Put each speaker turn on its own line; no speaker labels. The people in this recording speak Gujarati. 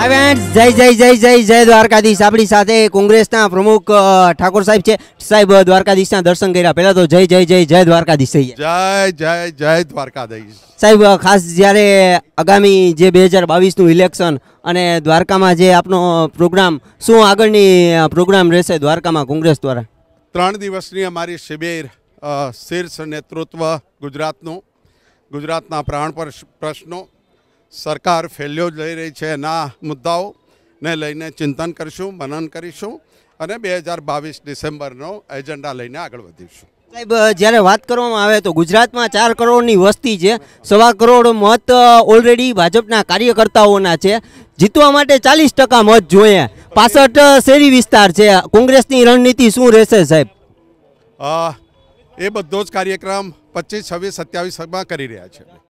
हाय फ्रेंड्स, जय जय जय जय जय द्वारकाधीश। अपनी साथे कांग्रेसना प्रमुख ठाकुर साहेब छे। साहेब द्वारकाधीशना दर्शन कर्या। पहला तो जय जय जय जय द्वारकाधीश।
जय जय जय द्वारकाधीश।
साहेब खास ज्यारे आगामी जे 2022 નું ઇલેક્શન અને દ્વારકામાં જે આપનો પ્રોગ્રામ શું આગળની પ્રોગ્રામ રહેશે દ્વારકામાં કોંગ્રેસ દ્વારા?
3 દિવસની અમારી શિબિર શીર્ષ નેતૃત્વ ગુજરાતના પ્રાણ પ્રશ્નો, સરકાર ફેલ્યો જઈ રહી છે એના મુદ્દાઓને લઈને ચિંતન કરીશું, મનન કરીશું અને 2022 ડિસેમ્બરનો એજન્ડા લઈને આગળ વધીશું।
સાહેબ જ્યારે વાત કરવામાં આવે તો ગુજરાતમાં 4 કરોડની વસ્તી છે, 1.25 કરોડ મત ઓલરેડી ભાજપના કાર્યકર્તાઓના છે। જીતવા માટે 40% મત જોઈએ, 65 શહેરી વિસ્તાર છે। કોંગ્રેસની રણનીતિ શું રહેશે સાહેબ?
એ બધો જ કાર્યક્રમ 25, 26, 27 માં કરી રહ્યા છે।